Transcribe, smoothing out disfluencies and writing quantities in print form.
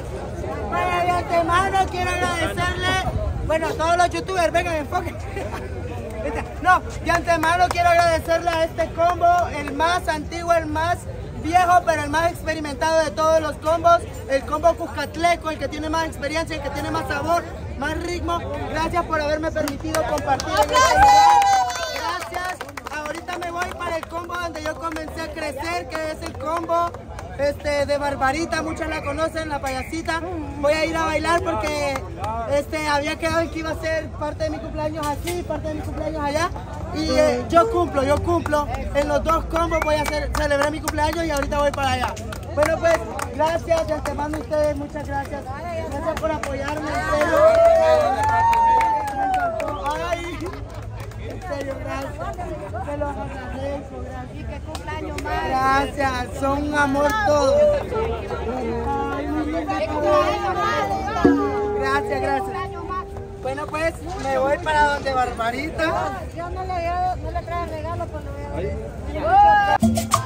Bueno, de antemano quiero agradecerle, bueno, a todos los youtubers, vengan, enfoquen. No, de antemano quiero agradecerle a este combo, el más antiguo, el más viejo, pero el más experimentado de todos los combos, el combo Cuscatleco, el que tiene más experiencia, el que tiene más sabor, más ritmo. Gracias por haberme permitido compartir en este lugar. Gracias. Ahorita me voy para el combo donde yo comencé a crecer, que es el combo de Barbarita, muchos la conocen, la payasita. Voy a ir a bailar porque había quedado en que iba a ser parte de mi cumpleaños aquí, parte de mi cumpleaños allá. Y yo cumplo. En los dos combos voy a celebrar mi cumpleaños y ahorita voy para allá. Bueno, pues, gracias de antemano a ustedes, muchas gracias. Gracias por apoyarme, en serio. Ay, en serio, gracias. Se los agradezco, gracias. Y que cumpleaños más. Gracias, son un amor todos. Ay, mi linda. Gracias. Bueno, pues me voy para donde Barbarita. Yo no le traje regalo, pero lo voy a ver.